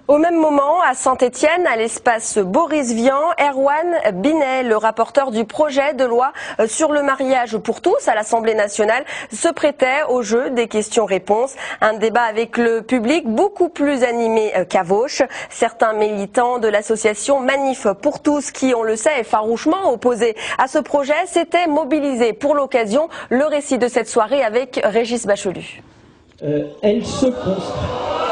Au même moment, à Saint-Étienne, à l'espace Boris Vian, Erwan Binet, le rapporteur du projet de loi sur le mariage pour tous à l'Assemblée nationale, se prêtait au jeu des questions-réponses. Un débat avec le public beaucoup plus animé qu'à Vauche. Certains militants de l'association Manif pour tous, qui, on le sait, est farouchement opposés à ce projet, s'étaient mobilisés pour l'occasion. Le récit de cette soirée avec Régis Bachelu. Elle se construit.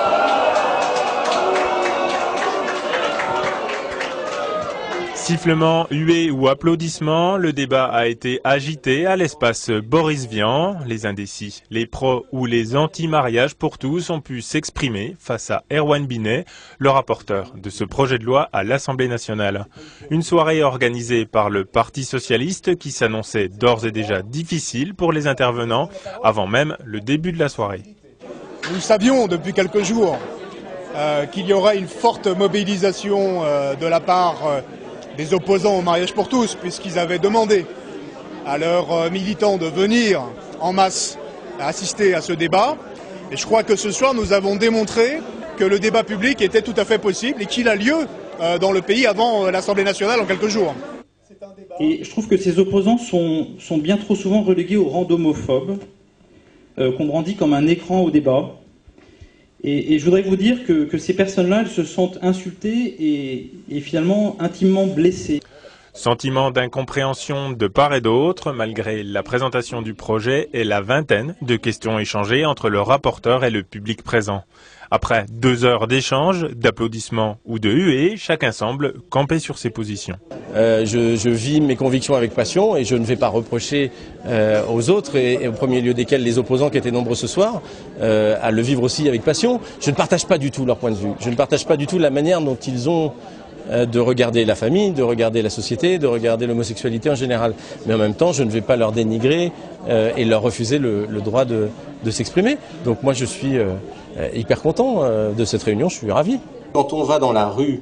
Sifflements, huées ou applaudissements, le débat a été agité à l'espace Boris Vian. Les indécis, les pros ou les anti-mariages pour tous ont pu s'exprimer face à Erwan Binet, le rapporteur de ce projet de loi à l'Assemblée nationale. Une soirée organisée par le Parti socialiste qui s'annonçait d'ores et déjà difficile pour les intervenants avant même le début de la soirée. Nous savions depuis quelques jours qu'il y aurait une forte mobilisation de la part des opposants au mariage pour tous, puisqu'ils avaient demandé à leurs militants de venir en masse assister à ce débat. Et je crois que ce soir, nous avons démontré que le débat public était tout à fait possible et qu'il a lieu dans le pays avant l'Assemblée nationale en quelques jours. Et je trouve que ces opposants sont bien trop souvent relégués au rang d'homophobes, qu'on brandit comme un écran au débat. Et je voudrais vous dire que ces personnes-là, elles se sentent insultées et finalement intimement blessées. Sentiment d'incompréhension de part et d'autre, malgré la présentation du projet et la vingtaine de questions échangées entre le rapporteur et le public présent. Après 2 heures d'échanges, d'applaudissements ou de huées, chacun semble camper sur ses positions. Je vis mes convictions avec passion et je ne vais pas reprocher aux autres, et au premier lieu desquels les opposants qui étaient nombreux ce soir, à le vivre aussi avec passion. Je ne partage pas du tout leur point de vue. Je ne partage pas du tout la manière dont ils ont de regarder la famille, de regarder la société, de regarder l'homosexualité en général. Mais en même temps, je ne vais pas leur dénigrer et leur refuser le droit de s'exprimer. Donc moi, je suis hyper content de cette réunion, je suis ravi. Quand on va dans la rue,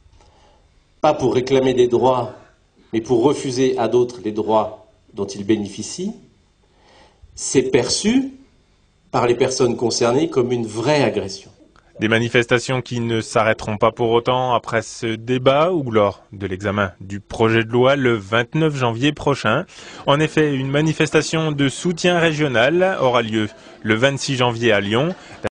pas pour réclamer des droits, mais pour refuser à d'autres les droits dont ils bénéficient, c'est perçu par les personnes concernées comme une vraie agression. Des manifestations qui ne s'arrêteront pas pour autant après ce débat ou lors de l'examen du projet de loi le 29 janvier prochain. En effet, une manifestation de soutien régional aura lieu le 26 janvier à Lyon.